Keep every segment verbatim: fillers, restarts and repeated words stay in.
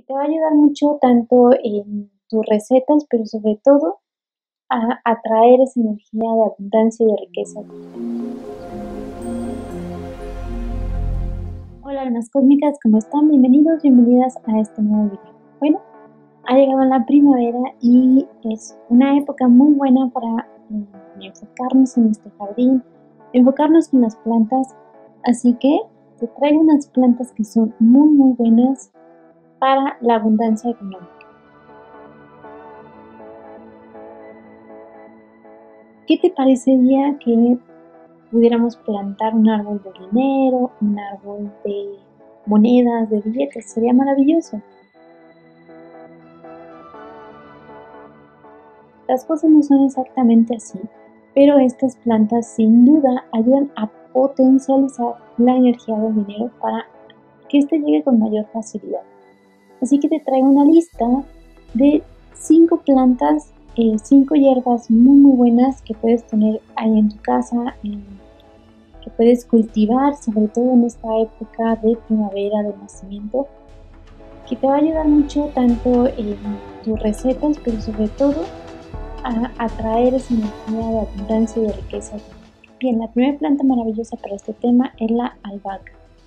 que te va a ayudar mucho tanto en tus recetas, pero sobre todo a atraer esa energía de abundancia y de riqueza. Hola almas cósmicas, ¿cómo están? Bienvenidos, bienvenidas a este nuevo video. Bueno, ha llegado la primavera y es una época muy buena para eh, enfocarnos en este jardín, enfocarnos en las plantas, así que te traigo unas plantas que son muy muy buenas para la abundancia económica. ¿Qué te parecería que pudiéramos plantar un árbol de dinero, un árbol de monedas, de billetes? Sería maravilloso. Las cosas no son exactamente así, pero estas plantas sin duda ayudan a potencializar la energía del dinero para que éste llegue con mayor facilidad. Así que te traigo una lista de cinco plantas, eh, cinco hierbas muy muy buenas que puedes tener ahí en tu casa, eh, que puedes cultivar, sobre todo en esta época de primavera, de nacimiento, que te va a ayudar mucho tanto en tus recetas, pero sobre todo a atraer esa energía de abundancia y de riqueza. Bien, la primera planta maravillosa para este tema es la albahaca.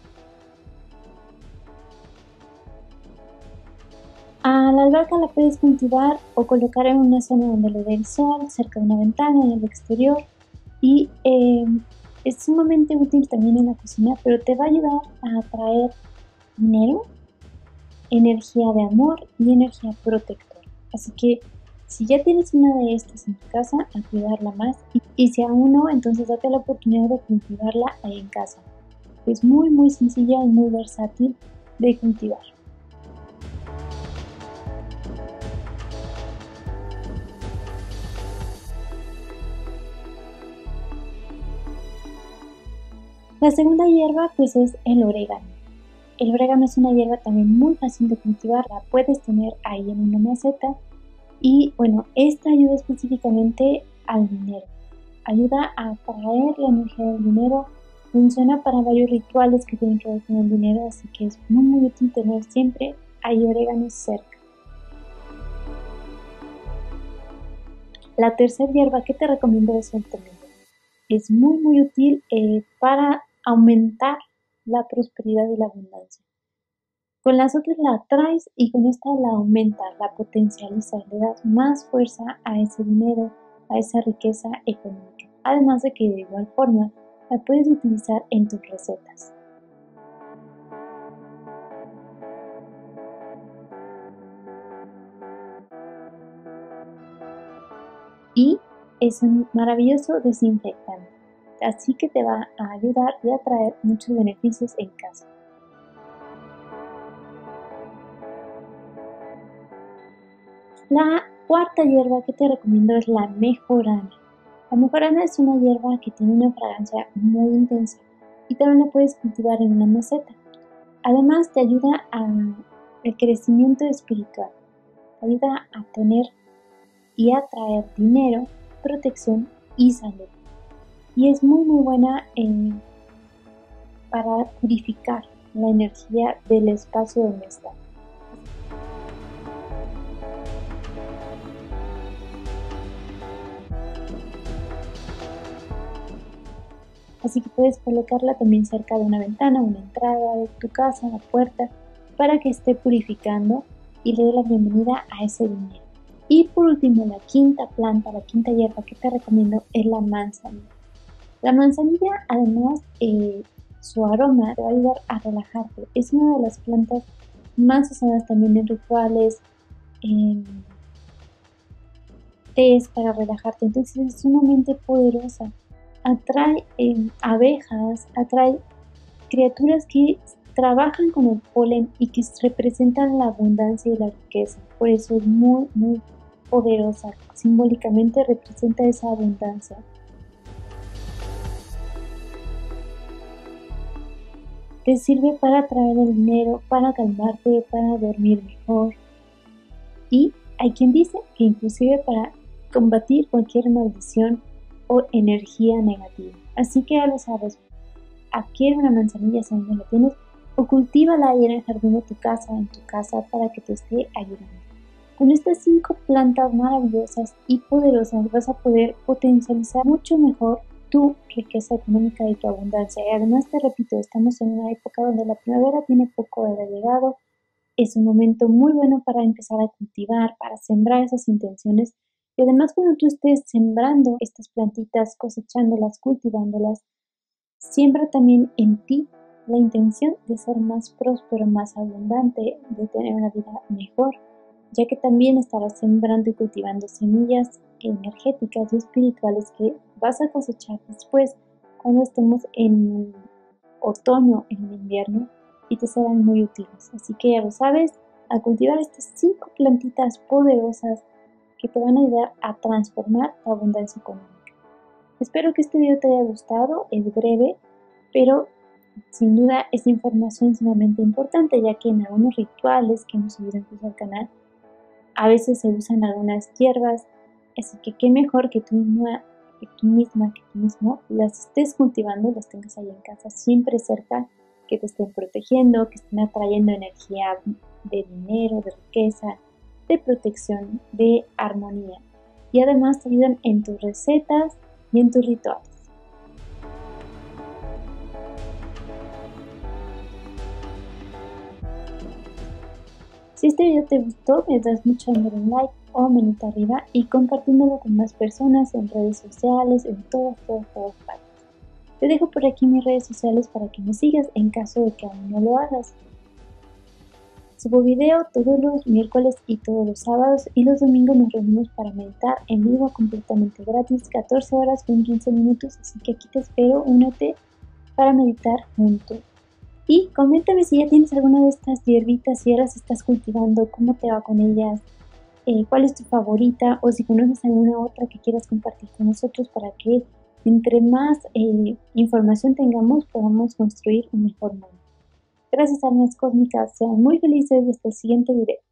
A la albahaca la puedes cultivar o colocar en una zona donde le dé el sol, cerca de una ventana, en el exterior, y eh, es sumamente útil también en la cocina, pero te va a ayudar a atraer dinero, energía de amor y energía protectora. Así que si ya tienes una de estas en tu casa, a cuidarla más, y, y si aún no, entonces date la oportunidad de cultivarla ahí en casa. Es muy muy sencilla y muy versátil de cultivar. La segunda hierba pues es el orégano. El orégano es una hierba también muy fácil de cultivar, la puedes tener ahí en una maceta y bueno, esta ayuda específicamente al dinero, ayuda a atraer la energía del dinero, funciona para varios rituales que tienen que ver con el dinero, así que es muy muy útil tener siempre ahí orégano cerca. La tercera hierba que te recomiendo es el tomillo. Es muy muy útil eh, para aumentar la prosperidad y la abundancia. Con las otras la atraes y con esta la aumentas, la potencializas, le das más fuerza a ese dinero, a esa riqueza económica. Además de que de igual forma la puedes utilizar en tus recetas. Y es un maravilloso desinfectante, así que te va a ayudar y a traer muchos beneficios en casa. La cuarta hierba que te recomiendo es la mejorana. La mejorana es una hierba que tiene una fragancia muy intensa y también la puedes cultivar en una maceta. Además te ayuda al crecimiento espiritual, te ayuda a tener y atraer dinero, protección y salud. Y es muy muy buena en, para purificar la energía del espacio donde está. Así que puedes colocarla también cerca de una ventana, una entrada de tu casa, una puerta, para que esté purificando y le dé la bienvenida a ese dinero. Y por último, la quinta planta, la quinta hierba que te recomiendo es la manzanilla. La manzanilla, además, eh, su aroma te va a ayudar a relajarte. Es una de las plantas más usadas también en rituales, en tés para relajarte. Entonces es sumamente poderosa. Atrae eh, abejas, atrae criaturas que trabajan con el polen y que representan la abundancia y la riqueza. Por eso es muy, muy poderosa. Simbólicamente representa esa abundancia. Te sirve para atraer el dinero, para calmarte, para dormir mejor. Y hay quien dice que inclusive para combatir cualquier maldición o energía negativa. Así que ya lo sabes, adquiere una manzanilla si aún no la tienes o cultívala ahí en el jardín de tu casa, en tu casa, para que te esté ayudando. Con estas cinco plantas maravillosas y poderosas vas a poder potencializar mucho mejor tu riqueza económica y tu abundancia. Y además te repito, estamos en una época donde la primavera tiene poco de llegado. Es un momento muy bueno para empezar a cultivar, para sembrar esas intenciones. Y además cuando tú estés sembrando estas plantitas, cosechándolas, cultivándolas, siembra también en ti la intención de ser más próspero, más abundante, de tener una vida mejor, ya que también estarás sembrando y cultivando semillas energéticas y espirituales que vas a cosechar después cuando estemos en otoño, en el invierno, y te serán muy útiles. Así que ya lo sabes, a cultivar estas cinco plantitas poderosas que te van a ayudar a transformar tu abundancia económica. Espero que este video te haya gustado, es breve, pero sin duda es información sumamente importante, ya que en algunos rituales que hemos subido incluso al canal, a veces se usan algunas hierbas, así que qué mejor que tú misma, que tú misma, que tú mismo las estés cultivando, las tengas ahí en casa, siempre cerca, que te estén protegiendo, que estén atrayendo energía de dinero, de riqueza, de protección, de armonía. Y además te ayudan en tus recetas y en tus rituales. Si este video te gustó, me das mucho amor en like o manita arriba y compartiéndolo con más personas en redes sociales, en todas, todas, todas partes. Te dejo por aquí mis redes sociales para que me sigas en caso de que aún no lo hagas. Subo video todos los miércoles y todos los sábados, y los domingos nos reunimos para meditar en vivo completamente gratis, catorce horas con quince minutos, así que aquí te espero, únete para meditar juntos. Y coméntame si ya tienes alguna de estas hierbitas, si ya las estás cultivando, cómo te va con ellas, eh, cuál es tu favorita, o si conoces alguna otra que quieras compartir con nosotros para que entre más eh, información tengamos podamos construir un mejor mundo. Gracias, almas cósmicas, sean muy felices. Hasta el siguiente video.